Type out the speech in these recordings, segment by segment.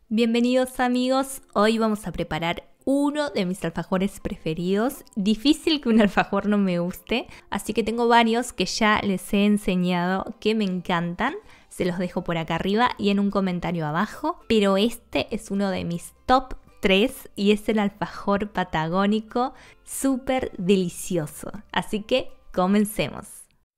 Bienvenidos amigos, hoy vamos a preparar uno de mis alfajores preferidos. Difícil que un alfajor no me guste, así que tengo varios que ya les he enseñado que me encantan. Se los dejo por acá arriba y en un comentario abajo, pero este es uno de mis top 3 y es el alfajor patagónico, súper delicioso. Así que comencemos.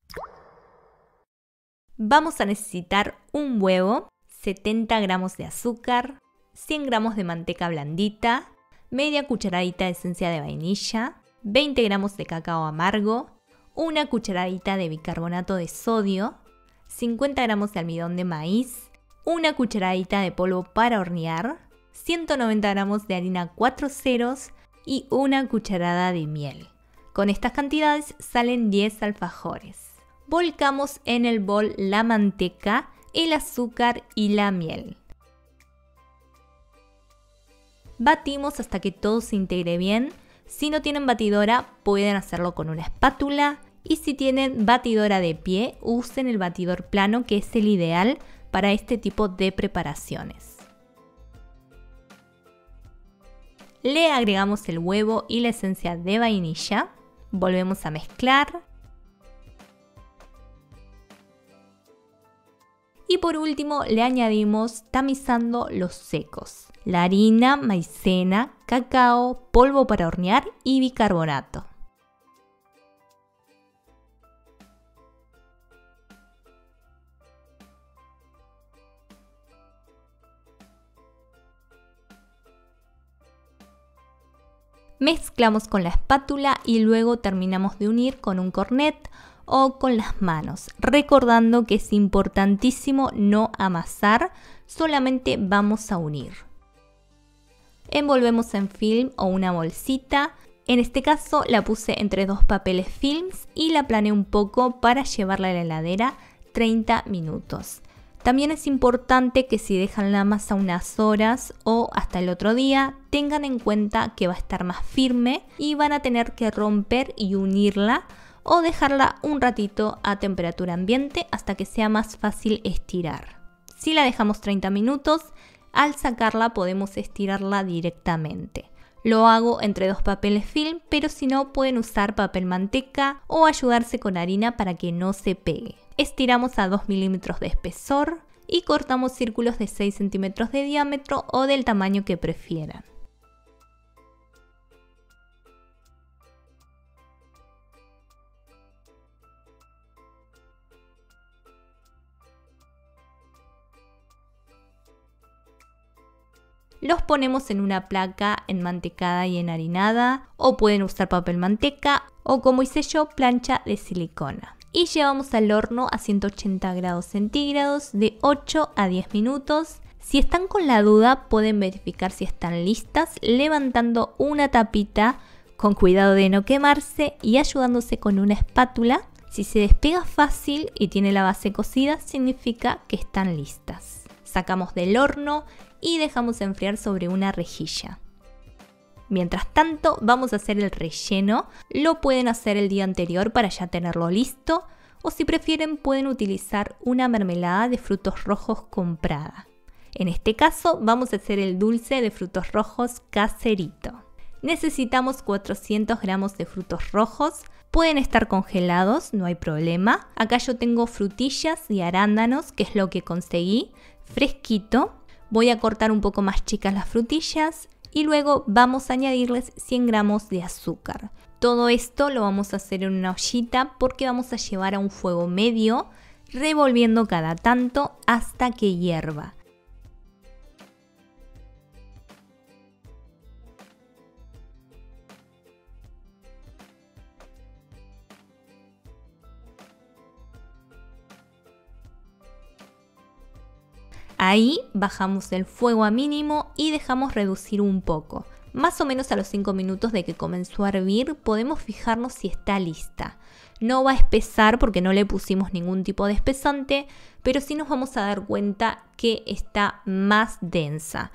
Vamos a necesitar un huevo, 70 gramos de azúcar, 100 gramos de manteca blandita, media cucharadita de esencia de vainilla, 20 gramos de cacao amargo, una cucharadita de bicarbonato de sodio, 50 gramos de almidón de maíz, una cucharadita de polvo para hornear, 190 gramos de harina 4 ceros y una cucharada de miel. Con estas cantidades salen 10 alfajores. Volcamos en el bol la manteca, el azúcar y la miel. Batimos hasta que todo se integre bien. Si no tienen batidora, pueden hacerlo con una espátula. Y si tienen batidora de pie, usen el batidor plano, que es el ideal para este tipo de preparaciones. Le agregamos el huevo y la esencia de vainilla. Volvemos a mezclar. Y por último le añadimos tamizando los secos, la harina, maicena, cacao, polvo para hornear y bicarbonato. Mezclamos con la espátula y luego terminamos de unir con un cornet o con las manos, recordando que es importantísimo no amasar, solamente vamos a unir. Envolvemos en film o una bolsita, en este caso la puse entre dos papeles films y la planeé un poco para llevarla a la heladera 30 minutos. También es importante que si dejan la masa unas horas o hasta el otro día, tengan en cuenta que va a estar más firme y van a tener que romper y unirla o dejarla un ratito a temperatura ambiente hasta que sea más fácil estirar. Si la dejamos 30 minutos, al sacarla podemos estirarla directamente. Lo hago entre dos papeles film, pero si no pueden usar papel manteca o ayudarse con harina para que no se pegue. Estiramos a 2 milímetros de espesor y cortamos círculos de 6 centímetros de diámetro o del tamaño que prefieran. Los ponemos en una placa enmantecada y enharinada, o pueden usar papel manteca o, como hice yo, plancha de silicona. Y llevamos al horno a 180 grados centígrados de 8 a 10 minutos. Si están con la duda, pueden verificar si están listas levantando una tapita con cuidado de no quemarse y ayudándose con una espátula. Si se despega fácil y tiene la base cocida, significa que están listas. Sacamos del horno y dejamos enfriar sobre una rejilla. Mientras tanto, vamos a hacer el relleno. Lo pueden hacer el día anterior para ya tenerlo listo, o si prefieren pueden utilizar una mermelada de frutos rojos comprada. En este caso vamos a hacer el dulce de frutos rojos caserito. Necesitamos 400 gramos de frutos rojos. Pueden estar congelados, no hay problema. Acá yo tengo frutillas y arándanos, que es lo que conseguí, fresquito. Voy a cortar un poco más chicas las frutillas y luego vamos a añadirles 100 gramos de azúcar. Todo esto lo vamos a hacer en una ollita porque vamos a llevar a un fuego medio, revolviendo cada tanto hasta que hierva. Ahí bajamos el fuego a mínimo y dejamos reducir un poco. Más o menos a los 5 minutos de que comenzó a hervir podemos fijarnos si está lista. No va a espesar porque no le pusimos ningún tipo de espesante, pero sí nos vamos a dar cuenta que está más densa.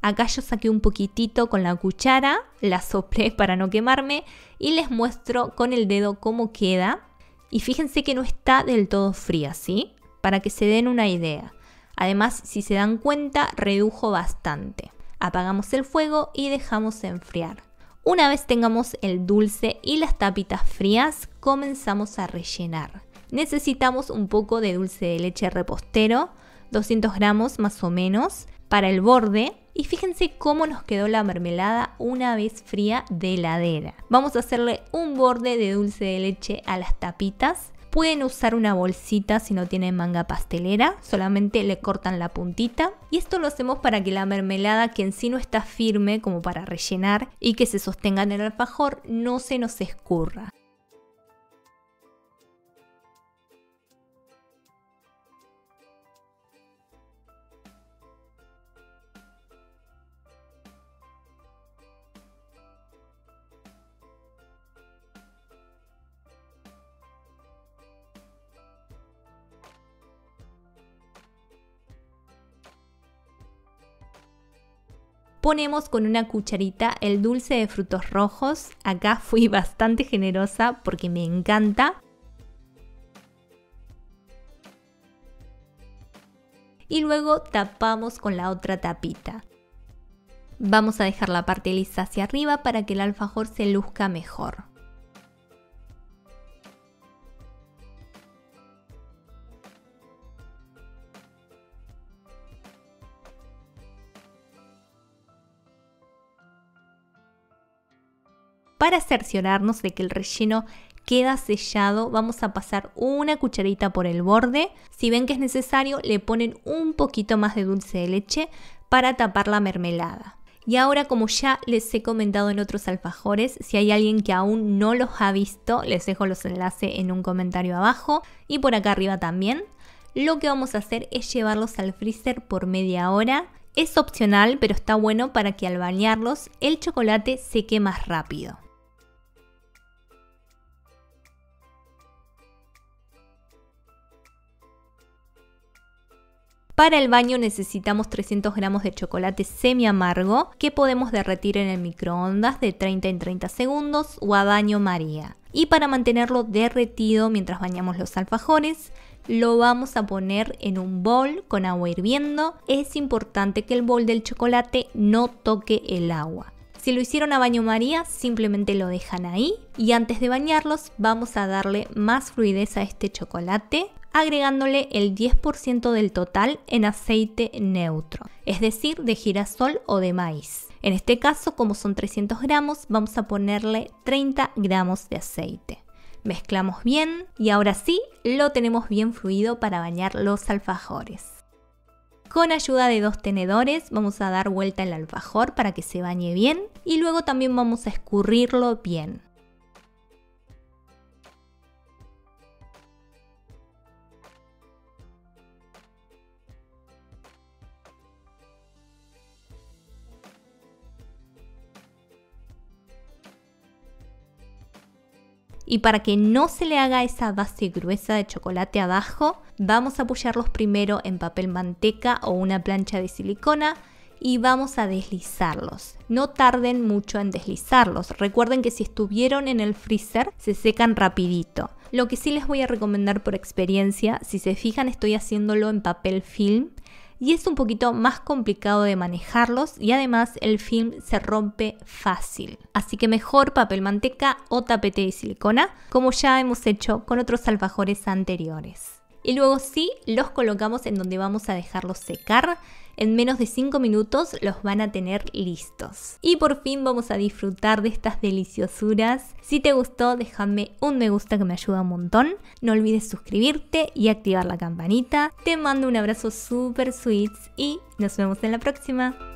Acá yo saqué un poquitito con la cuchara, la soplé para no quemarme y les muestro con el dedo cómo queda. Y fíjense que no está del todo fría, ¿sí? Para que se den una idea. Además, si se dan cuenta, redujo bastante. Apagamos el fuego y dejamos enfriar. Una vez tengamos el dulce y las tapitas frías, comenzamos a rellenar. Necesitamos un poco de dulce de leche repostero, 200 gramos más o menos, para el borde. Y fíjense cómo nos quedó la mermelada una vez fría de heladera. Vamos a hacerle un borde de dulce de leche a las tapitas. Pueden usar una bolsita si no tienen manga pastelera, solamente le cortan la puntita. Y esto lo hacemos para que la mermelada, que en sí no está firme como para rellenar y que se sostenga en el alfajor, no se nos escurra. Ponemos con una cucharita el dulce de frutos rojos. Acá fui bastante generosa porque me encanta. Y luego tapamos con la otra tapita. Vamos a dejar la parte lisa hacia arriba para que el alfajor se luzca mejor. Para cerciorarnos de que el relleno queda sellado, vamos a pasar una cucharita por el borde. Si ven que es necesario, le ponen un poquito más de dulce de leche para tapar la mermelada. Y ahora, como ya les he comentado en otros alfajores, si hay alguien que aún no los ha visto, les dejo los enlaces en un comentario abajo y por acá arriba también. Lo que vamos a hacer es llevarlos al freezer por media hora. Es opcional, pero está bueno para que al bañarlos el chocolate seque más rápido. Para el baño necesitamos 300 gramos de chocolate semi amargo que podemos derretir en el microondas de 30 en 30 segundos o a baño María. Y para mantenerlo derretido mientras bañamos los alfajores, lo vamos a poner en un bol con agua hirviendo. Es importante que el bol del chocolate no toque el agua. Si lo hicieron a baño María, simplemente lo dejan ahí y antes de bañarlos vamos a darle más fluidez a este chocolate, agregándole el 10% del total en aceite neutro, es decir, de girasol o de maíz. En este caso, como son 300 gramos, vamos a ponerle 30 gramos de aceite. Mezclamos bien y ahora sí, lo tenemos bien fluido para bañar los alfajores. Con ayuda de 2 tenedores vamos a dar vuelta el alfajor para que se bañe bien y luego también vamos a escurrirlo bien. Y para que no se le haga esa base gruesa de chocolate abajo, vamos a apoyarlos primero en papel manteca o una plancha de silicona y vamos a deslizarlos. No tarden mucho en deslizarlos. Recuerden que si estuvieron en el freezer se secan rapidito. Lo que sí les voy a recomendar por experiencia, si se fijan estoy haciéndolo en papel film y es un poquito más complicado de manejarlos y además el film se rompe fácil. Así que mejor papel manteca o tapete de silicona, como ya hemos hecho con otros alfajores anteriores. Y luego sí, los colocamos en donde vamos a dejarlos secar. En menos de 5 minutos los van a tener listos. Y por fin vamos a disfrutar de estas deliciosuras. Si te gustó, déjame un me gusta que me ayuda un montón. No olvides suscribirte y activar la campanita. Te mando un abrazo super sweet y nos vemos en la próxima.